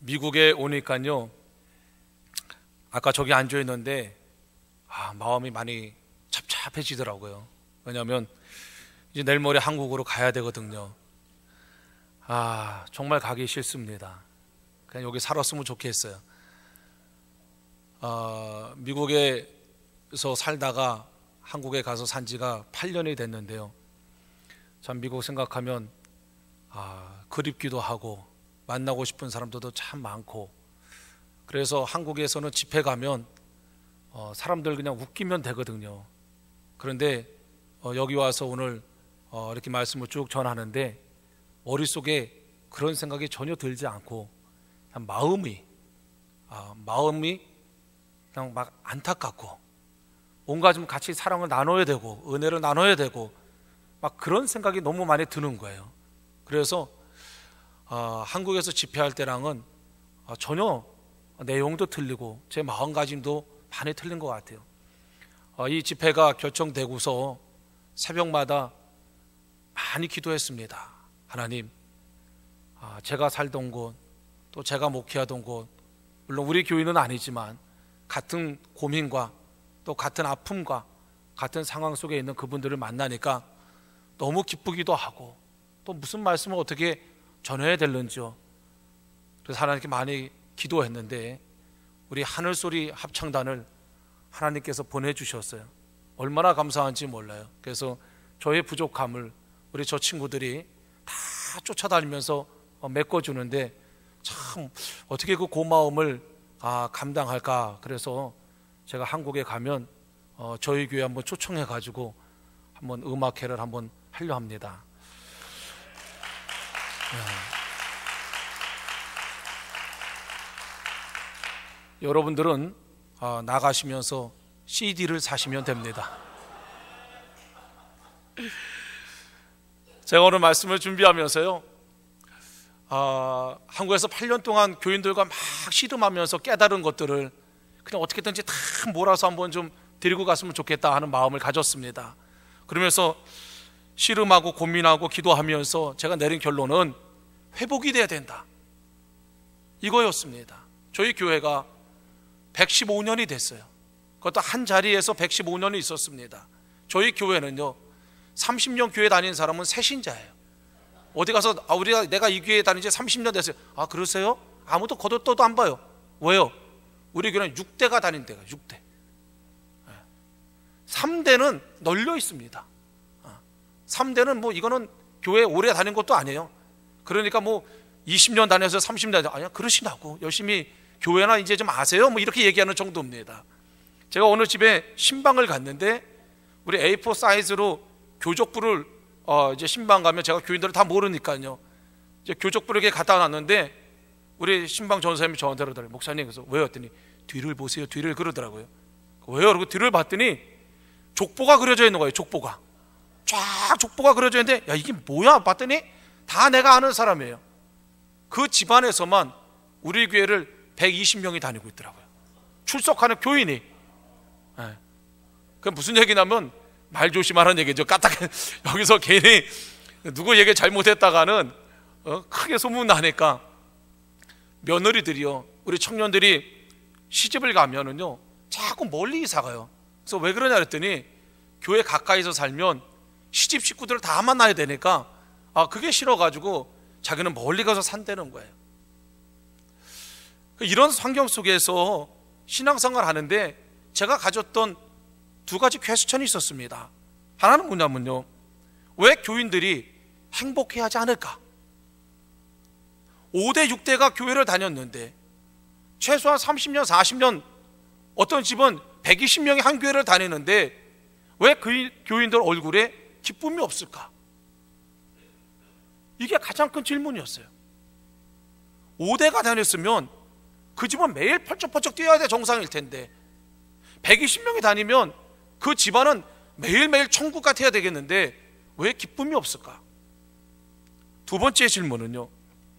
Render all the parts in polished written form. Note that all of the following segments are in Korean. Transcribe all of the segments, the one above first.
미국에 오니까요, 아까 저기 앉아 있는데 마음이 많이 착잡해지더라고요. 왜냐하면 이제 내일 모레 한국으로 가야 되거든요. 정말 가기 싫습니다. 그냥 여기 살았으면 좋겠어요. 미국에서 살다가 한국에 가서 산 지가 8년이 됐는데요, 참 미국 생각하면 그립기도 하고 만나고 싶은 사람들도 참 많고, 그래서 한국에서는 집회 가면 사람들 그냥 웃기면 되거든요. 그런데 여기 와서 오늘 이렇게 말씀을 쭉 전하는데 머릿속에 그런 생각이 전혀 들지 않고 그냥 마음이 그냥 막 안타깝고, 뭔가 좀 같이 사랑을 나눠야 되고 은혜를 나눠야 되고 막 그런 생각이 너무 많이 드는 거예요. 그래서 한국에서 집회할 때랑은 전혀 내용도 틀리고 제 마음가짐도 많이 틀린 것 같아요. 이 집회가 결정되고서 새벽마다 많이 기도했습니다. 하나님, 제가 살던 곳, 또 제가 목회하던 곳, 물론 우리 교회는 아니지만 같은 고민과 또 같은 아픔과 같은 상황 속에 있는 그분들을 만나니까 너무 기쁘기도 하고, 또 무슨 말씀을 어떻게 전해야 될는지요. 그래서 하나님께 많이 기도했는데 우리 하늘소리 합창단을 하나님께서 보내주셨어요. 얼마나 감사한지 몰라요. 그래서 저의 부족함을 우리 저 친구들이 다 쫓아다니면서 메꿔주는데 참 어떻게 그 고마움을 감당할까. 그래서 제가 한국에 가면 저희 교회 한번 초청해 가지고 한번 음악회를 한번 하려 합니다. 여러분들은 나가시면서 CD를 사시면 됩니다. 제가 오늘 말씀을 준비하면서요, 한국에서 8년 동안 교인들과 막 씨름하면서 깨달은 것들을 그냥 어떻게든지 다 몰아서 한번 좀 데리고 갔으면 좋겠다 하는 마음을 가졌습니다. 그러면서 씨름하고 고민하고 기도하면서 제가 내린 결론은 회복이 돼야 된다, 이거였습니다. 저희 교회가 115년이 됐어요. 그것도 한 자리에서 115년이 있었습니다. 저희 교회는요, 30년 교회 다닌 사람은 새신자예요. 어디 가서 내가 이 교회에 다닌 지 30년 됐어요. 그러세요? 아무도 거들떠도 안 봐요. 왜요? 우리 교회는 6대가 다닌 데가 6대. 3대는 널려 있습니다. 3대는 뭐 이거는 교회 오래 다닌 것도 아니에요. 그러니까 뭐 20년 다녀서 30년 아니야, 그러시라고 열심히 교회나 이제 좀 아세요? 뭐 이렇게 얘기하는 정도입니다. 제가 오늘 집에 신방을 갔는데 우리 A4 사이즈로 교족부를 이제 신방 가면 제가 교인들을 다 모르니까요, 이제 교족부를 이렇게 갖다 놨는데 우리 신방 전사님이 저한테 그러더라고요. 목사님, 그래서 왜요? 했더니 뒤를 보세요, 뒤를. 그러더라고요. 왜요? 그리고 뒤를 봤더니 족보가 그려져 있는 거예요. 족보가 쫙 족보가 그려져 있는데, 야, 이게 뭐야? 봤더니 다 내가 아는 사람이에요. 그 집안에서만 우리 교회를 120명이 다니고 있더라고요. 출석하는 교인이. 그럼 무슨 얘기냐면 말 조심하라는 얘기죠. 까딱해. 여기서 괜히 누구 얘기 잘못했다가는 크게 소문나니까 며느리들이요, 우리 청년들이 시집을 가면은요 자꾸 멀리 이사 가요. 그래서 왜 그러냐 그랬더니 교회 가까이서 살면 시집 식구들을 다 만나야 되니까 그게 싫어가지고 자기는 멀리 가서 산다는 거예요. 이런 환경 속에서 신앙생활 하는데 제가 가졌던 두 가지 퀘스천이 있었습니다. 하나는 뭐냐면요, 왜 교인들이 행복해야 하지 않을까? 5대 6대가 교회를 다녔는데 최소한 30년 40년, 어떤 집은 120명이 한 교회를 다니는데 왜 그 교인들 얼굴에 기쁨이 없을까? 이게 가장 큰 질문이었어요. 5대가 다녔으면 그 집은 매일 펄쩍펄쩍 뛰어야 돼 정상일 텐데 120명이 다니면 그 집안은 매일매일 천국 같아야 되겠는데 왜 기쁨이 없을까? 두 번째 질문은요,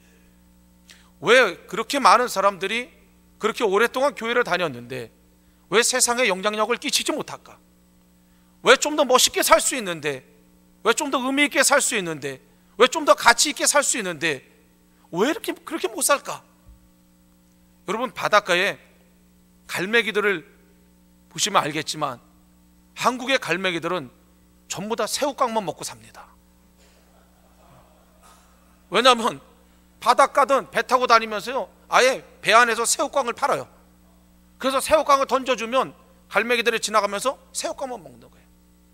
왜 그렇게 많은 사람들이 그렇게 오랫동안 교회를 다녔는데 왜 세상에 영향력을 끼치지 못할까? 왜 좀 더 멋있게 살 수 있는데, 왜 좀 더 의미 있게 살 수 있는데, 왜 좀 더 가치 있게 살 수 있는데 왜 그렇게 못 살까? 여러분, 바닷가에 갈매기들을 보시면 알겠지만 한국의 갈매기들은 전부 다 새우깡만 먹고 삽니다. 왜냐하면 바닷가든 배 타고 다니면서요, 아예 배 안에서 새우깡을 팔아요. 그래서 새우깡을 던져주면 갈매기들이 지나가면서 새우깡만 먹는 거예요.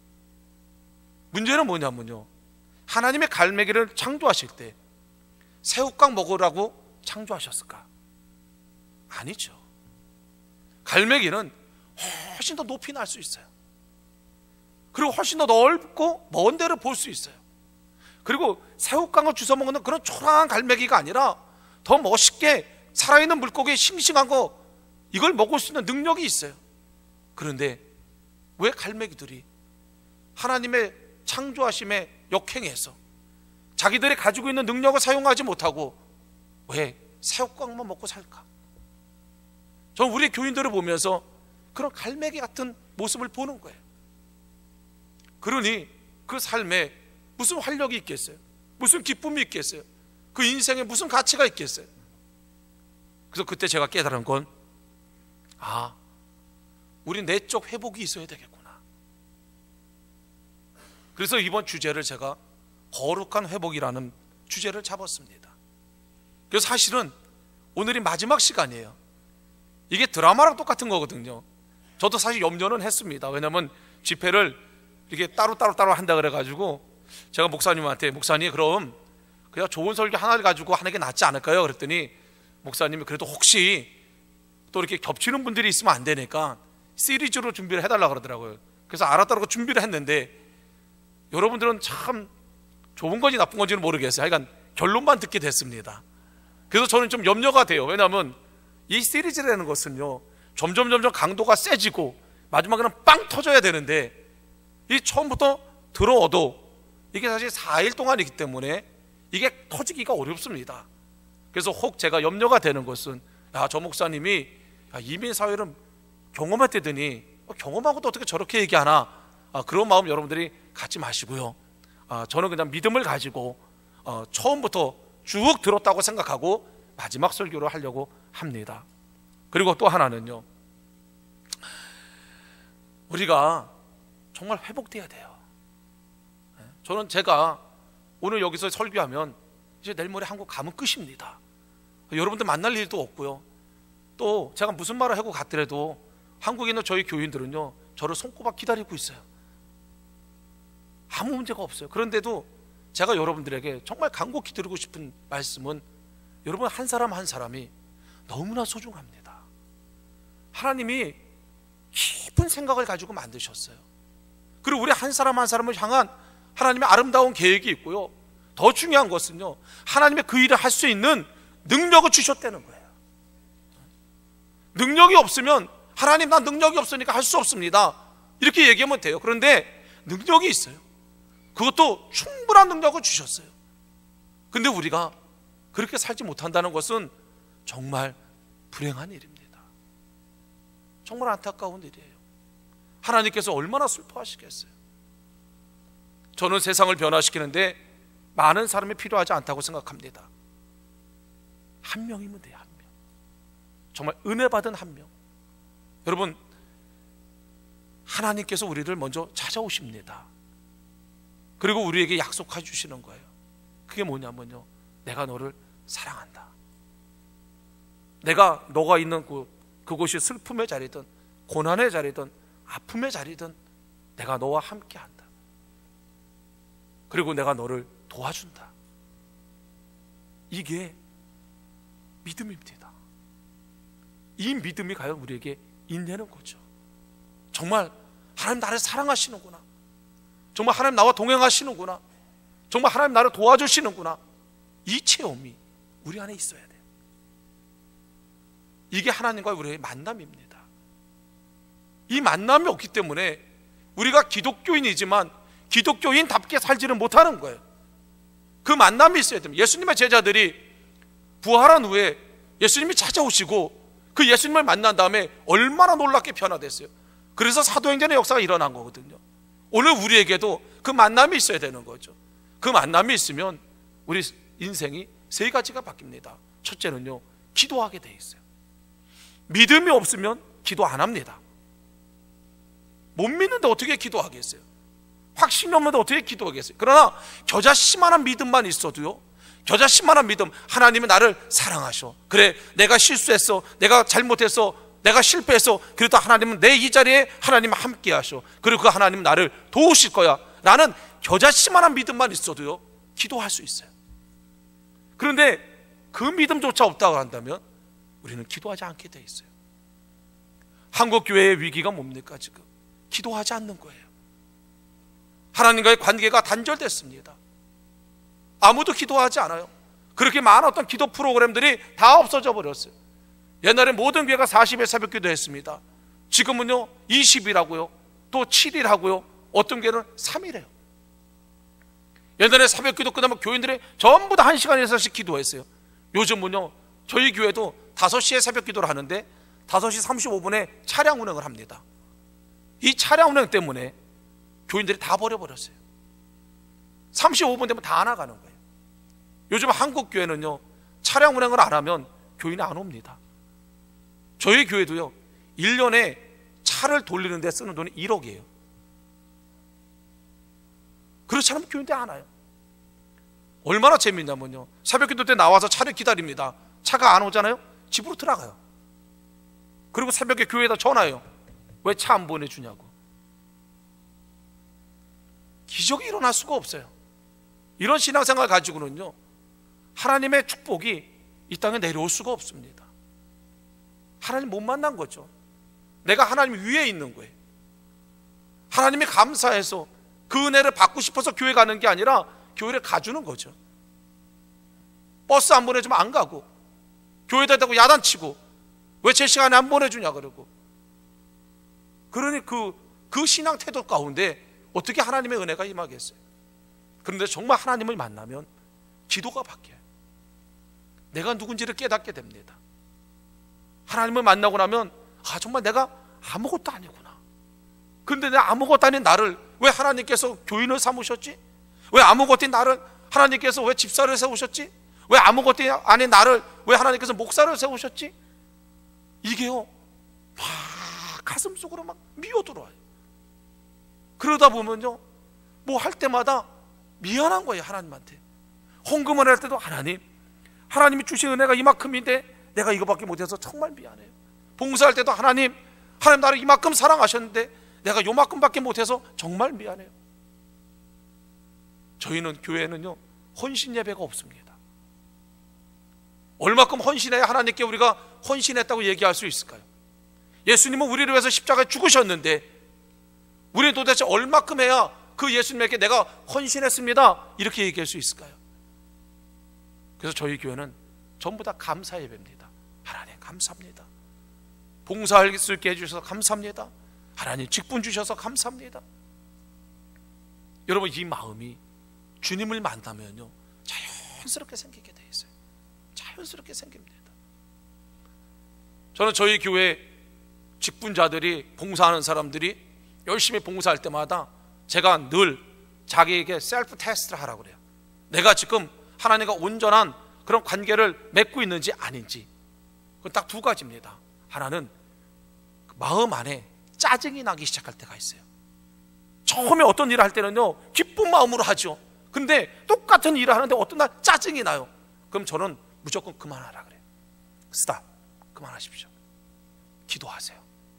문제는 뭐냐면요, 하나님의 갈매기를 창조하실 때 새우깡 먹으라고 창조하셨을까? 아니죠. 갈매기는 훨씬 더 높이 날 수 있어요. 그리고 훨씬 더 넓고 먼 데를 볼 수 있어요. 그리고 새우깡을 주워 먹는 그런 초라한 갈매기가 아니라 더 멋있게 살아있는 물고기, 싱싱한 거, 이걸 먹을 수 있는 능력이 있어요. 그런데 왜 갈매기들이 하나님의 창조하심에 역행해서 자기들이 가지고 있는 능력을 사용하지 못하고 왜 새우깡만 먹고 살까? 저는 우리 교인들을 보면서 그런 갈매기 같은 모습을 보는 거예요. 그러니 그 삶에 무슨 활력이 있겠어요? 무슨 기쁨이 있겠어요? 그 인생에 무슨 가치가 있겠어요? 그래서 그때 제가 깨달은 건, 우리 내적 회복이 있어야 되겠구나. 그래서 이번 주제를 제가 거룩한 회복이라는 주제를 잡았습니다. 그래서 사실은 오늘이 마지막 시간이에요. 이게 드라마랑 똑같은 거거든요. 저도 사실 염려는 했습니다. 왜냐하면 집회를 이렇게 따로 한다 그래가지고 제가 목사님한테, 목사님 그럼 그냥 좋은 설교 하나를 가지고 하는 게 낫지 않을까요? 그랬더니 목사님이 그래도 혹시 또 이렇게 겹치는 분들이 있으면 안 되니까 시리즈로 준비를 해달라고 그러더라고요. 그래서 알았다고 준비를 했는데 여러분들은 참 좋은 건지 나쁜 건지는 모르겠어요. 하여간 결론만 듣게 됐습니다. 그래서 저는 좀 염려가 돼요. 왜냐하면 이 시리즈라는 것은요, 점점 강도가 세지고 마지막에는 빵 터져야 되는데 이 처음부터 들어도 이게 사실 4일 동안이기 때문에 이게 터지기가 어렵습니다. 그래서 혹 제가 염려가 되는 것은, 저 목사님이 이민사회를 경험했다더니 경험하고도 어떻게 저렇게 얘기하나, 그런 마음 여러분들이 갖지 마시고요. 저는 그냥 믿음을 가지고 처음부터 쭉 들었다고 생각하고 마지막 설교를 하려고 합니다. 그리고 또 하나는요, 우리가 정말 회복돼야 돼요. 저는 제가 오늘 여기서 설교하면 이제 내일 모레 한국 가면 끝입니다. 여러분들 만날 일도 없고요. 또 제가 무슨 말을 하고 갔더라도 한국에 있는 저희 교인들은요, 저를 손꼽아 기다리고 있어요. 아무 문제가 없어요. 그런데도 제가 여러분들에게 정말 간곡히 드리고 싶은 말씀은, 여러분 한 사람 한 사람이 너무나 소중합니다. 하나님이 깊은 생각을 가지고 만드셨어요. 그리고 우리 한 사람 한 사람을 향한 하나님의 아름다운 계획이 있고요, 더 중요한 것은요, 하나님의 그 일을 할 수 있는 능력을 주셨다는 거예요. 능력이 없으면 하나님 난 능력이 없으니까 할 수 없습니다 이렇게 얘기하면 돼요. 그런데 능력이 있어요. 그것도 충분한 능력을 주셨어요. 근데 우리가 그렇게 살지 못한다는 것은 정말 불행한 일입니다. 정말 안타까운 일이에요. 하나님께서 얼마나 슬퍼하시겠어요. 저는 세상을 변화시키는데 많은 사람이 필요하지 않다고 생각합니다. 한 명이면 돼요. 한 명. 정말 은혜 받은 한 명. 여러분, 하나님께서 우리를 먼저 찾아오십니다. 그리고 우리에게 약속해 주시는 거예요. 그게 뭐냐면요, 내가 너를 사랑한다. 내가 너가 있는 그곳이 슬픔의 자리든 고난의 자리든 아픔의 자리든 내가 너와 함께한다. 그리고 내가 너를 도와준다. 이게 믿음입니다. 이 믿음이 과연 우리에게 있냐는 거죠. 정말 하나님 나를 사랑하시는구나, 정말 하나님 나와 동행하시는구나, 정말 하나님 나를 도와주시는구나, 이 체험이 우리 안에 있어야 돼요. 이게 하나님과의 우리의 만남입니다. 이 만남이 없기 때문에 우리가 기독교인이지만 기독교인답게 살지는 못하는 거예요. 그 만남이 있어야 됩니다. 예수님의 제자들이 부활한 후에 예수님이 찾아오시고 그 예수님을 만난 다음에 얼마나 놀랍게 변화됐어요. 그래서 사도행전의 역사가 일어난 거거든요. 오늘 우리에게도 그 만남이 있어야 되는 거죠. 그 만남이 있으면 우리 인생이 세 가지가 바뀝니다. 첫째는요, 기도하게 돼 있어요. 믿음이 없으면 기도 안 합니다. 못 믿는데 어떻게 기도하겠어요? 확신이 없는데 어떻게 기도하겠어요? 그러나 겨자씨만한 믿음만 있어도요, 겨자씨만한 믿음, 하나님은 나를 사랑하셔. 그래, 내가 실수했어, 내가 잘못했어, 내가 실패했어. 그래도 하나님은 내 이 자리에 하나님은 함께 하셔. 그리고 그 하나님은 나를 도우실 거야. 라는 겨자씨만한 믿음만 있어도요, 기도할 수 있어요. 그런데 그 믿음조차 없다고 한다면 우리는 기도하지 않게 돼 있어요. 한국교회의 위기가 뭡니까? 지금 기도하지 않는 거예요. 하나님과의 관계가 단절됐습니다. 아무도 기도하지 않아요. 그렇게 많은 어떤 기도 프로그램들이 다 없어져 버렸어요. 옛날에 모든 교회가 40일 새벽 기도 했습니다. 지금은요 20일하고요, 또 7일하고요, 어떤 교회는 3일해요. 옛날에 새벽 기도 끝나면 교인들이 전부 다 1시간 이상씩 기도했어요. 요즘은요 저희 교회도 5시에 새벽 기도를 하는데 5시 35분에 차량 운행을 합니다. 이 차량 운행 때문에 교인들이 다 버려버렸어요. 35분 되면 다 나가는 거예요. 요즘 한국 교회는요 차량 운행을 안 하면 교인이 안 옵니다. 저희 교회도요 1년에 차를 돌리는 데 쓰는 돈이 1억이에요. 그렇지 않으면 교인들이 안 와요. 얼마나 재밌냐면요, 새벽기도 때 나와서 차를 기다립니다. 차가 안 오잖아요. 집으로 들어가요. 그리고 새벽에 교회에다 전화해요. 왜 차 안 보내주냐고. 기적이 일어날 수가 없어요. 이런 신앙생활 가지고는요 하나님의 축복이 이 땅에 내려올 수가 없습니다. 하나님 못 만난 거죠. 내가 하나님 위에 있는 거예요. 하나님이 감사해서 그 은혜를 받고 싶어서 교회 가는 게 아니라 교회를 가주는 거죠. 버스 안 보내주면 안 가고, 교회에다 대고 야단치고 왜 제 시간에 안 보내주냐 그러고. 그러니 그 신앙 태도 가운데 어떻게 하나님의 은혜가 임하겠어요? 그런데 정말 하나님을 만나면 기도가 바뀌어요. 내가 누군지를 깨닫게 됩니다. 하나님을 만나고 나면 정말 내가 아무것도 아니구나. 근데 내가 아무것도 아닌 나를 왜 하나님께서 교인을 삼으셨지? 왜 아무것도 아닌 나를 하나님께서 왜 집사를 세우셨지? 왜 아무것도 아닌 나를 왜 하나님께서 목사를 세우셨지? 이게요 막 가슴 속으로 막 미어들어와요. 그러다 보면요 뭐 할 때마다 미안한 거예요. 하나님한테 헌금을 할 때도 하나님이 주신 은혜가 이만큼인데 내가 이거밖에 못해서 정말 미안해요. 봉사할 때도 하나님 나를 이만큼 사랑하셨는데 내가 요만큼밖에 못해서 정말 미안해요. 저희는 교회는요 헌신 예배가 없습니다. 얼마큼 헌신해야 하나님께 우리가 헌신했다고 얘기할 수 있을까요? 예수님은 우리를 위해서 십자가에 죽으셨는데 우리는 도대체 얼마큼 해야 그 예수님에게 내가 헌신했습니다 이렇게 얘기할 수 있을까요? 그래서 저희 교회는 전부 다 감사 예배입니다. 하나님 감사합니다. 봉사할 수 있게 해주셔서 감사합니다. 하나님 직분 주셔서 감사합니다. 여러분 이 마음이 주님을 만나면요 자연스럽게 생기게 돼 있어요. 자연스럽게 생깁니다. 저는 저희 교회 직분자들이 봉사하는 사람들이 열심히 봉사할 때마다 제가 늘 자기에게 셀프 테스트를 하라고 그래요. 내가 지금 하나님과 온전한 그런 관계를 맺고 있는지 아닌지. 그건 딱 두 가지입니다. 하나는 마음 안에 짜증이 나기 시작할 때가 있어요. 처음에 어떤 일을 할 때는요 기쁜 마음으로 하죠. 근데 똑같은 일을 하는데 어떤 날 짜증이 나요. 그럼 저는 무조건 그만하라 그래요. 스탑, 그만하십시오. 기도하세요.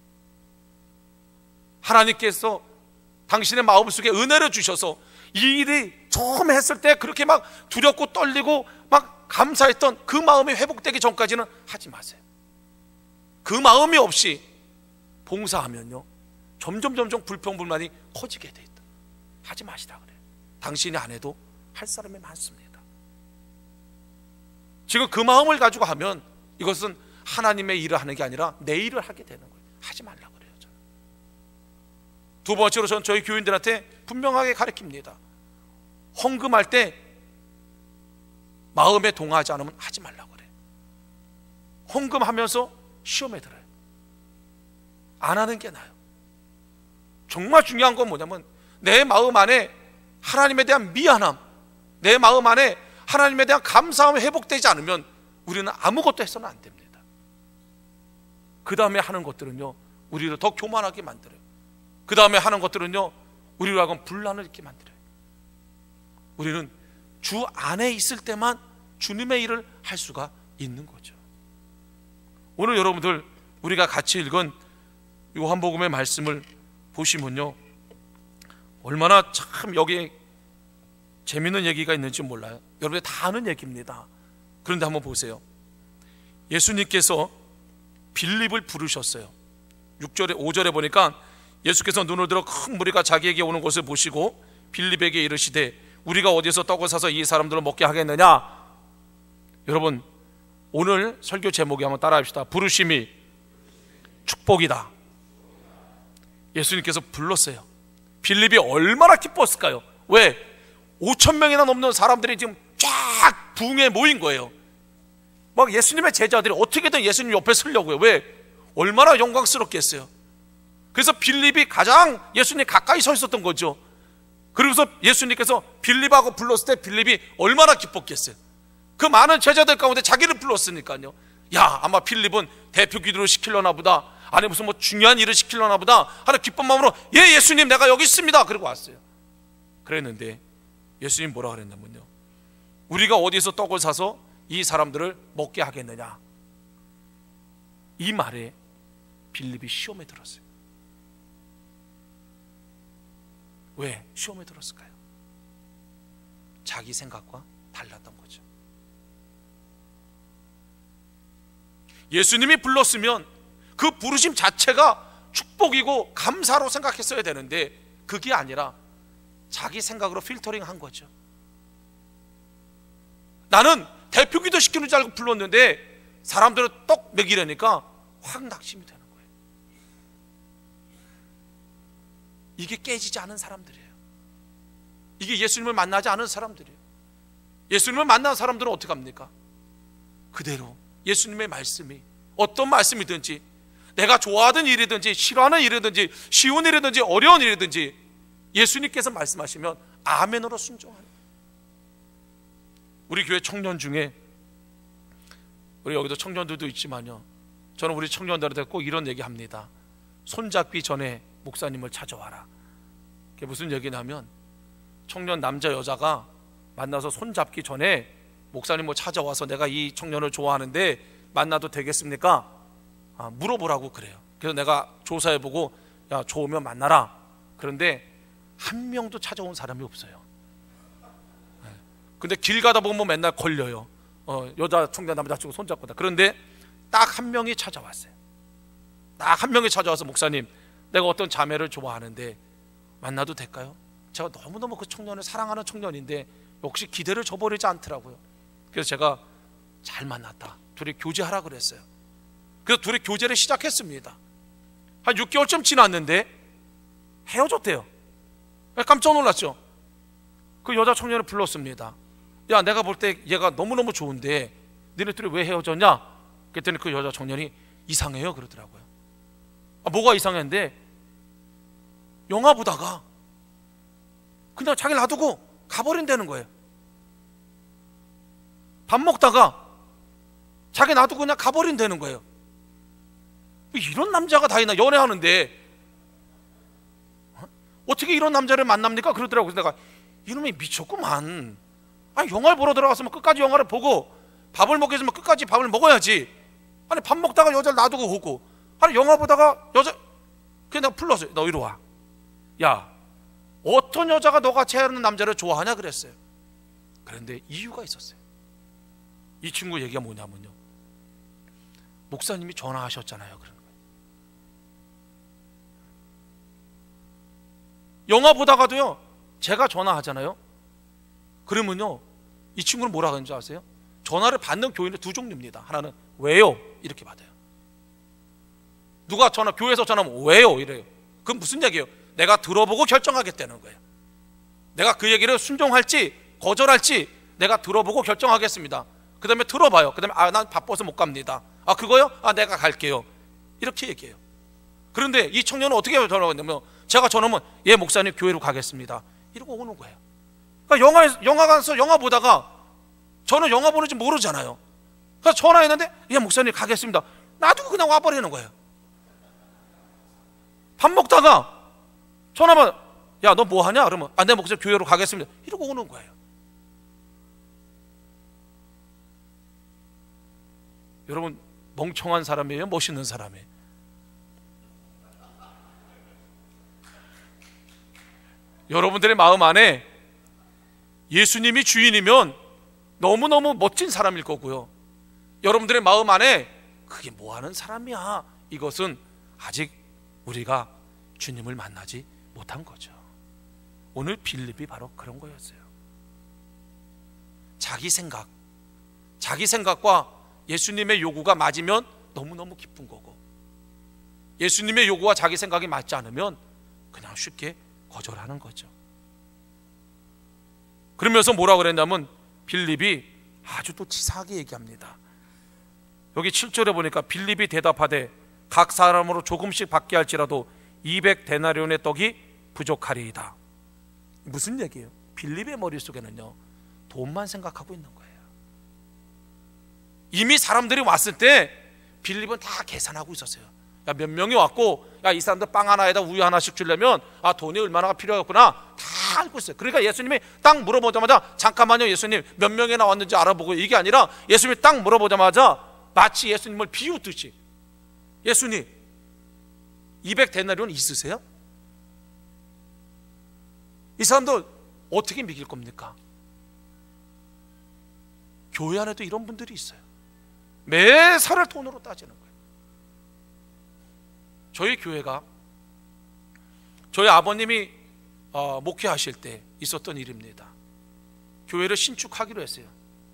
하나님께서 당신의 마음속에 은혜를 주셔서 이 일이 처음 했을 때 그렇게 막 두렵고 떨리고 막 감사했던 그 마음이 회복되기 전까지는 하지 마세요. 그 마음이 없이 봉사하면요 점점 불평불만이 커지게 돼 있다. 하지 마시라 그래요. 당신이 안 해도 할 사람이 많습니다. 지금 그 마음을 가지고 하면 이것은 하나님의 일을 하는 게 아니라 내 일을 하게 되는 거예요. 하지 말라고 그래요. 저는. 두 번째로 저는 저희 교인들한테 분명하게 가르칩니다. 헌금할 때 마음에 동하지 않으면 하지 말라고 그래요. 헌금하면서 시험에 들어요. 안 하는 게 나아요. 정말 중요한 건 뭐냐면 내 마음 안에 하나님에 대한 미안함, 내 마음 안에 하나님에 대한 감사함이 회복되지 않으면 우리는 아무것도 해서는 안 됩니다. 그 다음에 하는 것들은요, 우리를 더 교만하게 만들어요. 그 다음에 하는 것들은요, 우리로 하여금 분란을 있게 만들어요. 우리는 주 안에 있을 때만 주님의 일을 할 수가 있는 거죠. 오늘 여러분들 우리가 같이 읽은 요한복음의 말씀을 보시면요, 얼마나 참 여기에 재밌는 얘기가 있는지 몰라요. 여러분들 다 아는 얘기입니다. 그런데 한번 보세요. 예수님께서 빌립을 부르셨어요. 6절에 5절에 보니까 예수께서 눈을 들어 큰 무리가 자기에게 오는 것을 보시고 빌립에게 이르시되 우리가 어디서 떡을 사서 이 사람들을 먹게 하겠느냐. 여러분, 오늘 설교 제목이 한번 따라합시다. 부르심이 축복이다. 예수님께서 불렀어요. 빌립이 얼마나 기뻤을까요? 왜? 5,000명이나 넘는 사람들이 지금 쫙 붕에 모인 거예요. 막 예수님의 제자들이 어떻게든 예수님 옆에 서려고요. 왜? 얼마나 영광스럽겠어요. 그래서 빌립이 가장 예수님 가까이 서 있었던 거죠. 그러고서 예수님께서 빌립하고 불렀을 때 빌립이 얼마나 기뻤겠어요. 그 많은 제자들 가운데 자기를 불렀으니까요. 야, 아마 빌립은 대표 기도를 시키려나 보다, 아니 무슨 뭐 중요한 일을 시키려나 보다 하는 기쁜 마음으로, 예, 예수님 내가 여기 있습니다. 그리고 왔어요. 그랬는데 예수님 뭐라 그랬냐면요, 우리가 어디서 떡을 사서 이 사람들을 먹게 하겠느냐. 이 말에 빌립이 시험에 들었어요. 왜 시험에 들었을까요? 자기 생각과 달랐던 거죠. 예수님이 불렀으면 그 부르심 자체가 축복이고 감사로 생각했어야 되는데 그게 아니라 자기 생각으로 필터링 한 거죠. 나는 대표 기도 시키는 줄 알고 불렀는데 사람들은 떡 먹이려니까 확 낙심이 되는 거예요. 이게 깨지지 않은 사람들이에요. 이게 예수님을 만나지 않은 사람들이에요. 예수님을 만난 사람들은 어떻게 합니까? 그대로 예수님의 말씀이 어떤 말씀이든지, 내가 좋아하는 일이든지 싫어하는 일이든지 쉬운 일이든지 어려운 일이든지 예수님께서 말씀하시면 아멘으로 순종하는. 우리 교회 청년 중에, 우리 여기도 청년들도 있지만요, 저는 우리 청년들한테 꼭 이런 얘기 합니다. 손잡기 전에 목사님을 찾아와라. 그게 무슨 얘기냐면, 청년 남자 여자가 만나서 손잡기 전에 목사님을 찾아와서 내가 이 청년을 좋아하는데 만나도 되겠습니까? 물어보라고 그래요. 그래서 내가 조사해보고, 야, 좋으면 만나라. 그런데 한 명도 찾아온 사람이 없어요. 근데 길 가다 보면 맨날 걸려요. 여자 청년 남자 친구 손잡고 다. 그런데 딱 한 명이 찾아왔어요. 딱 한 명이 찾아와서, 목사님, 내가 어떤 자매를 좋아하는데 만나도 될까요? 제가 너무너무 그 청년을 사랑하는 청년인데 역시 기대를 저버리지 않더라고요. 그래서 제가 잘 만났다, 둘이 교제하라 그랬어요. 그래서 둘이 교제를 시작했습니다. 한 6개월쯤 지났는데 헤어졌대요. 깜짝 놀랐죠. 그 여자 청년을 불렀습니다. 야, 내가 볼 때 얘가 너무너무 좋은데 너네 둘이 왜 헤어졌냐? 그랬더니 그 여자 청년이 이상해요 그러더라고요. 뭐가 이상했는데, 영화 보다가 그냥 자기를 놔두고 가버린다는 거예요. 밥 먹다가 자기 놔두고 그냥 가버린다는 거예요. 이런 남자가 다 있나? 연애하는데 어떻게 이런 남자를 만납니까? 그러더라고요. 그래서 내가, 이놈이 미쳤구만. 영화를 보러 들어갔으면 끝까지 영화를 보고, 밥을 먹게 했으면 끝까지 밥을 먹어야지. 아니, 밥 먹다가 여자를 놔두고 오고, 아니, 영화 보다가 여자, 그냥 내가 불렀어요. 너 이리 와. 야, 어떤 여자가 너같이 하는 남자를 좋아하냐 그랬어요. 그런데 이유가 있었어요. 이 친구 얘기가 뭐냐면요, 목사님이 전화하셨잖아요. 그런 거예요. 영화 보다가도요, 제가 전화하잖아요. 그러면요, 이 친구는 뭐라 하는지 아세요? 전화를 받는 교인은 두 종류입니다. 하나는 왜요? 이렇게 받아요. 누가 교회에서 전화하면 왜요? 이래요. 그건 무슨 얘기예요? 내가 들어보고 결정하겠다는 거예요. 내가 그 얘기를 순종할지 거절할지 내가 들어보고 결정하겠습니다. 그 다음에 들어봐요. 그 다음에 난 바빠서 못 갑니다. 그거요? 내가 갈게요. 이렇게 얘기해요. 그런데 이 청년은 어떻게 전화하냐면, 제가 전화하면, 예, 목사님 교회로 가겠습니다. 이러고 오는 거예요. 그러니까 영화 가서 영화 보다가, 저는 영화 보는지 모르잖아요. 그래서 전화했는데, 예, 목사님 가겠습니다. 놔두고 그냥 와버리는 거예요. 밥 먹다가 전화만, 야, 너 뭐 하냐? 그러면 내 목사님 교회로 가겠습니다. 이러고 오는 거예요. 여러분, 멍청한 사람이에요? 멋있는 사람이에요? 여러분들의 마음 안에 예수님이 주인이면 너무너무 멋진 사람일 거고요, 여러분들의 마음 안에 그게 뭐하는 사람이야, 이것은 아직 우리가 주님을 만나지 못한 거죠. 오늘 빌립이 바로 그런 거였어요. 자기 생각과 예수님의 요구가 맞으면 너무너무 기쁜 거고, 예수님의 요구와 자기 생각이 맞지 않으면 그냥 쉽게 거절하는 거죠. 그러면서 뭐라고 그랬냐면 빌립이 아주 또 치사하게 얘기합니다. 여기 7절에 보니까 빌립이 대답하되 각 사람으로 조금씩 받게 할지라도 200데나리온의 떡이 부족하리이다. 무슨 얘기예요? 빌립의 머릿속에는요, 돈만 생각하고 있는 거예요. 이미 사람들이 왔을 때 빌립은 다 계산하고 있었어요. 야, 몇 명이 왔고, 야, 이 사람들 빵 하나에다 우유 하나씩 주려면 돈이 얼마나 필요하겠구나 다 알고 있어요. 그러니까 예수님이 딱 물어보자마자 잠깐만요, 예수님 몇 명이나 왔는지 알아보고, 이게 아니라 예수님이 딱 물어보자마자 마치 예수님을 비웃듯이, 예수님 200데나리온 있으세요? 이 사람들 어떻게 믿길 겁니까? 교회 안에도 이런 분들이 있어요. 매사를 돈으로 따지는 거예요. 저희 교회가 저희 아버님이 목회하실 때 있었던 일입니다. 교회를 신축하기로 했어요.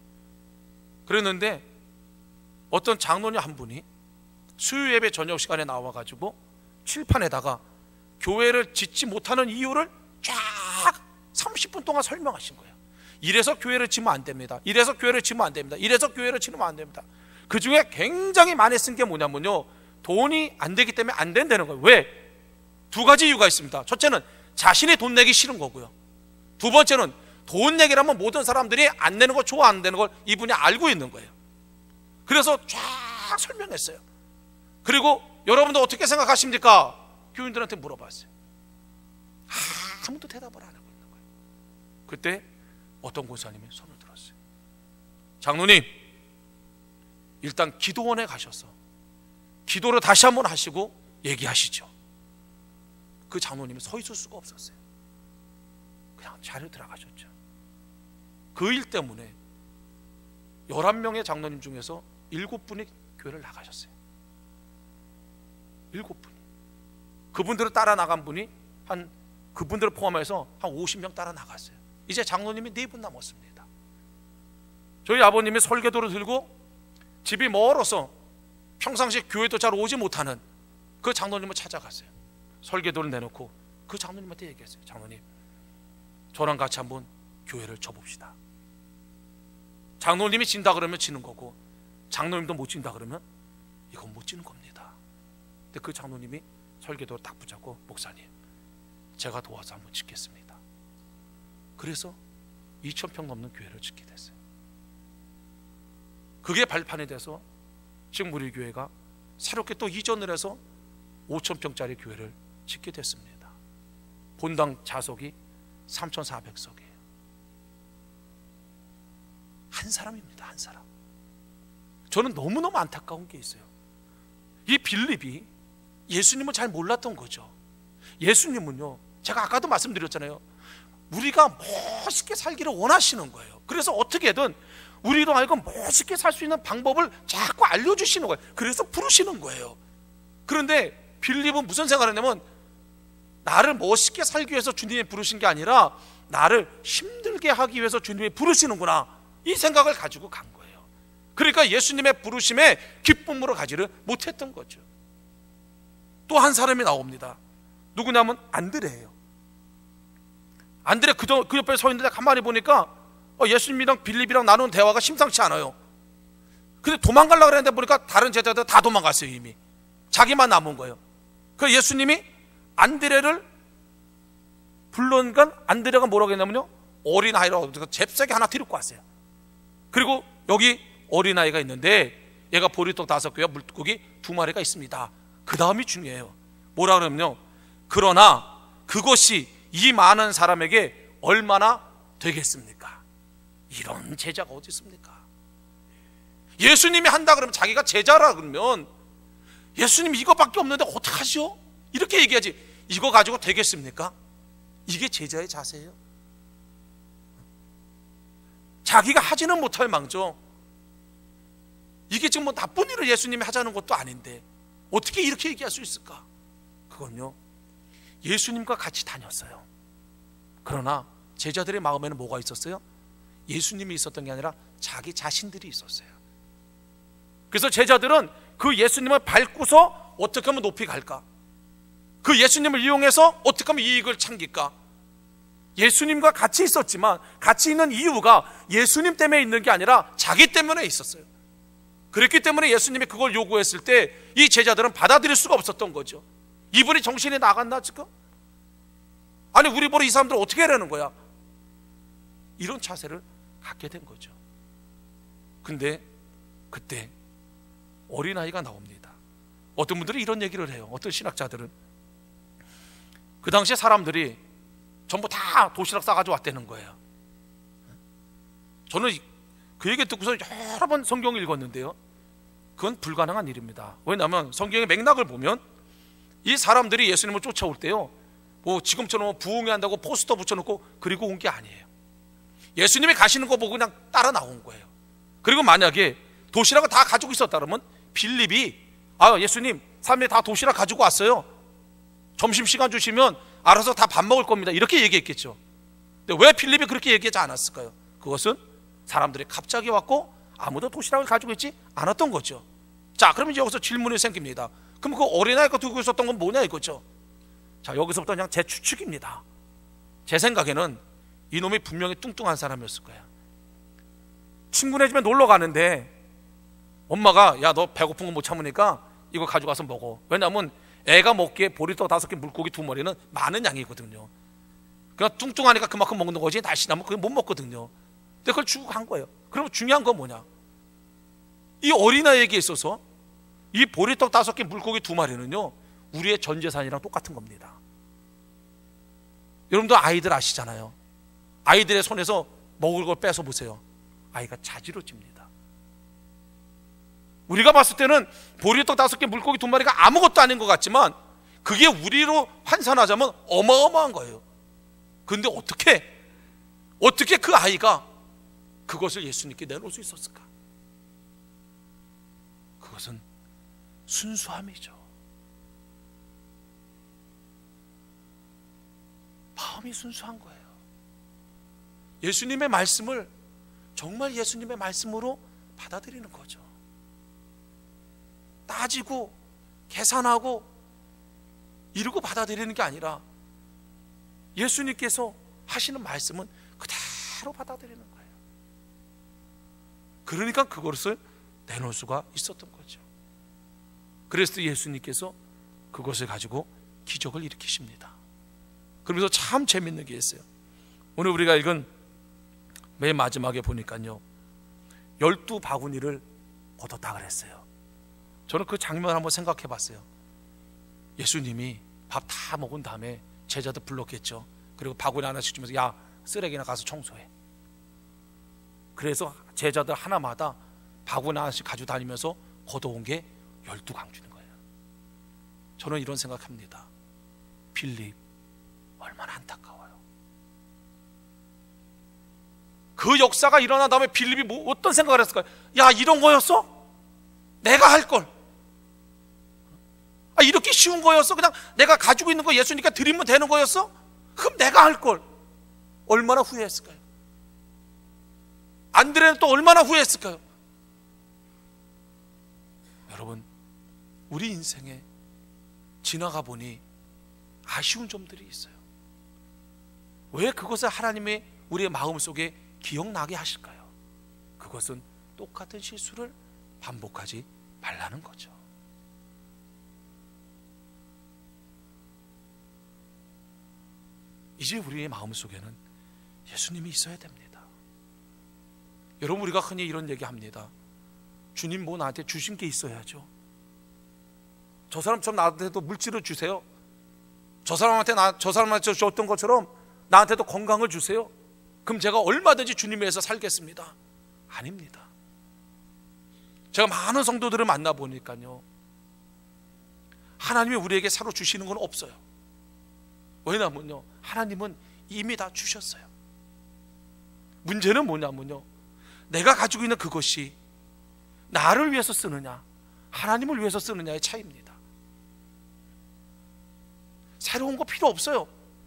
그랬는데 어떤 장로님 한 분이 수요 예배 저녁 시간에 나와가지고 칠판에다가 교회를 짓지 못하는 이유를 쫙 30분 동안 설명하신 거예요. 이래서 교회를 지으면 안 됩니다. 이래서 교회를 지으면 안 됩니다. 이래서 교회를 지으면 안 됩니다. 그 중에 굉장히 많이 쓴 게 뭐냐면요, 돈이 안 되기 때문에 안 된다는 거예요. 왜? 두 가지 이유가 있습니다. 첫째는 자신이 돈 내기 싫은 거고요, 두 번째는 돈 내기라면 모든 사람들이 안 내는 거 좋아 안 되는 걸 이분이 알고 있는 거예요. 그래서 쫙 설명했어요. 그리고 여러분들 어떻게 생각하십니까? 교인들한테 물어봤어요. 아무도 대답을 안 하고 있는 거예요. 그때 어떤 권사님이 손을 들었어요. 장로님, 일단 기도원에 가셔서 기도를 다시 한번 하시고 얘기하시죠. 그 장로님이 서 있을 수가 없었어요. 그냥 자리에 들어가셨죠. 그 일 때문에 11명의 장로님 중에서 7분이 교회를 나가셨어요. 7분이. 그분들을 따라 나간 분이 그분들을 포함해서 한 50명 따라 나갔어요. 이제 장로님이 4분 남았습니다. 저희 아버님이 설계도를 들고 집이 멀어서 평상시 교회도 잘 오지 못하는 그 장로님을 찾아갔어요. 설계도를 내놓고 그 장로님한테 얘기했어요. 장로님, 저랑 같이 한번 교회를 져봅시다. 장로님이 진다 그러면 지는 거고, 장로님도 못 진다 그러면 이건 못 지는 겁니다. 근데 그 장로님이 설계도를 딱 붙잡고, 목사님, 제가 도와서 한번 짓겠습니다. 그래서 2,000평 넘는 교회를 짓게 됐어요. 그게 발판이 돼서 지금 우리 교회가 새롭게 또 이전을 해서 5,000평짜리 교회를 짓게 됐습니다. 본당 좌석이 3,400석이에요. 한 사람입니다. 한 사람. 저는 너무너무 안타까운 게 있어요. 이 빌립이 예수님을 잘 몰랐던 거죠. 예수님은요, 제가 아까도 말씀드렸잖아요, 우리가 멋있게 살기를 원하시는 거예요. 그래서 어떻게든 우리로 하여금 멋있게 살 수 있는 방법을 자꾸 알려주시는 거예요. 그래서 부르시는 거예요. 그런데 빌립은 무슨 생각을 했냐면, 나를 멋있게 살기 위해서 주님이 부르신 게 아니라 나를 힘들게 하기 위해서 주님이 부르시는구나, 이 생각을 가지고 간 거예요. 그러니까 예수님의 부르심에 기쁨으로 가지를 못했던 거죠. 또 한 사람이 나옵니다. 누구냐면 안드레예요. 안드레 그 옆에 서 있는데 가만히 보니까 예수님이랑 빌립이랑 나누는 대화가 심상치 않아요. 근데 도망가려고 그랬는데 보니까 다른 제자들 다 도망갔어요. 이미 자기만 남은 거예요. 그래서 예수님이 안드레를 불러니까 안드레가 뭐라고 했냐면요, 어린아이라고 잽싸게 하나 데리고 왔어요. 그리고 여기 어린아이가 있는데 얘가 보리떡 5개와 물고기 2마리가 있습니다. 그 다음이 중요해요. 뭐라 그러면요, 그러나 그것이 이 많은 사람에게 얼마나 되겠습니까? 이런 제자가 어디 있습니까? 예수님이 한다 그러면, 자기가 제자라 그러면 예수님 이거밖에 없는데 어떡하시오? 이렇게 얘기하지, 이거 가지고 되겠습니까? 이게 제자의 자세예요. 자기가 하지는 못할 망정, 이게 지금 뭐 나쁜 일을 예수님이 하자는 것도 아닌데 어떻게 이렇게 얘기할 수 있을까? 그건요, 예수님과 같이 다녔어요. 그러나 제자들의 마음에는 뭐가 있었어요? 예수님이 있었던 게 아니라 자기 자신들이 있었어요. 그래서 제자들은 그 예수님을 밟고서 어떻게 하면 높이 갈까? 그 예수님을 이용해서 어떻게 하면 이익을 챙길까? 예수님과 같이 있었지만 같이 있는 이유가 예수님 때문에 있는 게 아니라 자기 때문에 있었어요. 그랬기 때문에 예수님이 그걸 요구했을 때 이 제자들은 받아들일 수가 없었던 거죠. 이분이 정신이 나갔나 지금? 아니, 우리 보러 이 사람들 어떻게 하려는 거야? 이런 자세를 갖게 된 거죠. 근데 그때 어린아이가 나옵니다. 어떤 분들이 이런 얘기를 해요. 어떤 신학자들은 그 당시에 사람들이 전부 다 도시락 싸가지고 왔다는 거예요. 저는 그 얘기 듣고서 여러 번 성경을 읽었는데요, 그건 불가능한 일입니다. 왜냐하면 성경의 맥락을 보면 이 사람들이 예수님을 쫓아올 때요, 뭐 지금처럼 부흥회 한다고 포스터 붙여놓고 그리고 온 게 아니에요. 예수님이 가시는 거 보고 그냥 따라 나온 거예요. 그리고 만약에 도시락을 다 가지고 있었다 그러면 빌립이, 예수님 사람들이 다 도시락 가지고 왔어요, 점심시간 주시면 알아서 다 밥 먹을 겁니다, 이렇게 얘기했겠죠. 근데 왜 빌립이 그렇게 얘기하지 않았을까요? 그것은 사람들이 갑자기 왔고 아무도 도시락을 가지고 있지 않았던 거죠. 자, 그러면 여기서 질문이 생깁니다. 그럼 그 어린아이가 들고 있었던 건 뭐냐 이거죠. 자, 여기서부터 그냥 제 추측입니다. 제 생각에는 이놈이 분명히 뚱뚱한 사람이었을 거야. 친구네 집에 놀러 가는데 엄마가, 야, 너 배고픈 거 못 참으니까 이거 가지고 와서 먹어. 왜냐하면 애가 먹기에 보리떡 5개, 물고기 2마리는 많은 양이거든요. 그냥 뚱뚱하니까 그만큼 먹는 거지, 날씬하면 그게 못 먹거든요. 근데 그걸 주고 간 거예요. 그러면 중요한 건 뭐냐, 이 어린아이에게 있어서 이 보리떡 5개, 물고기 2마리는요 우리의 전 재산이랑 똑같은 겁니다. 여러분도 아이들 아시잖아요. 아이들의 손에서 먹을 걸 뺏어 보세요. 아이가 자지러집니다. 우리가 봤을 때는 보리떡 5개, 물고기 2마리가 아무것도 아닌 것 같지만 그게 우리로 환산하자면 어마어마한 거예요. 그런데 어떻게 그 아이가 그것을 예수님께 내놓을 수 있었을까? 그것은 순수함이죠. 마음이 순수한 거예요. 예수님의 말씀을 정말 예수님의 말씀으로 받아들이는 거죠. 따지고 계산하고 이러고 받아들이는 게 아니라 예수님께서 하시는 말씀은 그대로 받아들이는 거예요. 그러니까 그것을 내놓을 수가 있었던 거죠. 그래서 예수님께서 그것을 가지고 기적을 일으키십니다. 그러면서 참 재밌는 게 있어요. 오늘 우리가 읽은 맨 마지막에 보니까요, 12바구니를 얻었다 그랬어요. 저는 그 장면을 한번 생각해 봤어요. 예수님이 밥 다 먹은 다음에 제자들 불렀겠죠. 그리고 바구니 하나씩 주면서, 야, 쓰레기나 가서 청소해. 그래서 제자들 하나마다 바구니 하나씩 가지고 다니면서 걷어온 게 12강주는 거예요. 저는 이런 생각합니다. 빌립 얼마나 안타까워요. 그 역사가 일어난 다음에 빌립이 어떤 생각을 했을까요? 야, 이런 거였어? 내가 할걸. 이렇게 쉬운 거였어? 그냥 내가 가지고 있는 거 예수님께 드리면 되는 거였어? 그럼 내가 할걸. 얼마나 후회했을까요? 안드레는 또 얼마나 후회했을까요? 여러분, 우리 인생에 지나가 보니 아쉬운 점들이 있어요. 왜 그것을 하나님의 우리의 마음속에 기억나게 하실까요? 그것은 똑같은 실수를 반복하지 말라는 거죠. 이제 우리의 마음속에는 예수님이 있어야 됩니다. 여러분, 우리가 흔히 이런 얘기 합니다. 주님 뭐 나한테 주신 게 있어야죠. 저 사람처럼 나한테도 물질을 주세요. 저 사람한테 줬던 것처럼 나한테도 건강을 주세요. 그럼 제가 얼마든지 주님 위해서 살겠습니다. 아닙니다. 제가 많은 성도들을 만나보니까요, 하나님이 우리에게 새로 주시는 건 없어요. 왜냐면요, 하나님은 이미 다 주셨어요. 문제는 뭐냐면요, 내가 가지고 있는 그것이 나를 위해서 쓰느냐, 하나님을 위해서 쓰느냐의 차이입니다. 새로운 거 필요 없어요.